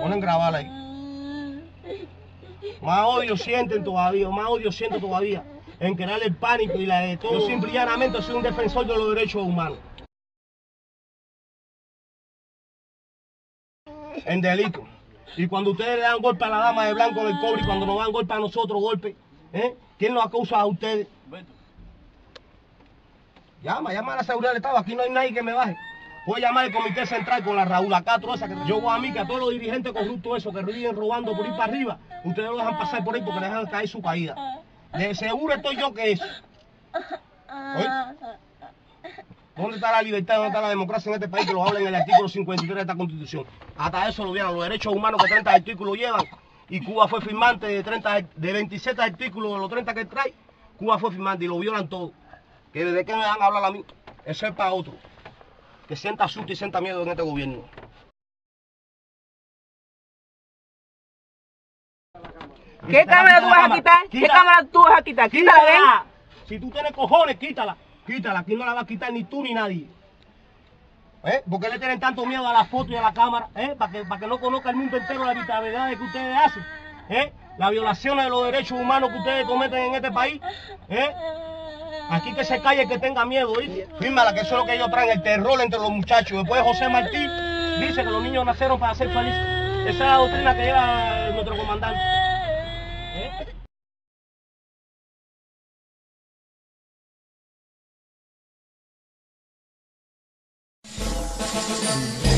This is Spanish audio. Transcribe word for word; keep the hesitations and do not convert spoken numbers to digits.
Ponen grabar ahí. Más odio sienten todavía, más odio siento todavía en crear el pánico y la de todo. Yo simple y llanamente soy un defensor de los derechos humanos. En delito. Y cuando ustedes le dan golpe a la dama de blanco del cobre y cuando nos dan golpe a nosotros, golpe, ¿eh? ¿Quién nos acusa a ustedes? Llama, llama a la seguridad del Estado, aquí no hay nadie que me baje. Voy a llamar al comité central con la Raúl Castro esa que yo voy a mí, que a todos los dirigentes corruptos esos que viven robando por ir para arriba, ustedes lo dejan pasar por ahí porque le dejan caer su caída. De seguro estoy yo que eso. ¿Oye? ¿Dónde está la libertad, dónde está la democracia en este país que lo habla en el artículo cincuenta y tres de esta Constitución? Hasta eso lo vieron, los derechos humanos que treinta artículos llevan, y Cuba fue firmante de, treinta, de veintisiete artículos de los treinta que trae, Cuba fue firmante y lo violan todo. Que desde que me van a hablar a mí, eso es para otro. Que sienta susto y sienta miedo en este gobierno. ¿Qué cámara tú vas a quitar? ¿Qué cámara tú vas a quitar? Quítala, ven. Si tú tienes cojones, quítala. Quítala, aquí no la va a quitar ni tú ni nadie. ¿Eh? ¿Por qué le tienen tanto miedo a la foto y a la cámara? ¿Eh? Para que, para que no conozca el mundo entero las arbitrariedades que ustedes hacen. ¿Eh? Las violaciones de los derechos humanos que ustedes cometen en este país. ¿Eh? Aquí que se calle el que tenga miedo, ¿eh? Fírmala, que eso es lo que ellos traen, el terror entre los muchachos. Después José Martí dice que los niños nacieron para ser felices. Esa es la doctrina que lleva nuestro comandante. ¿Eh?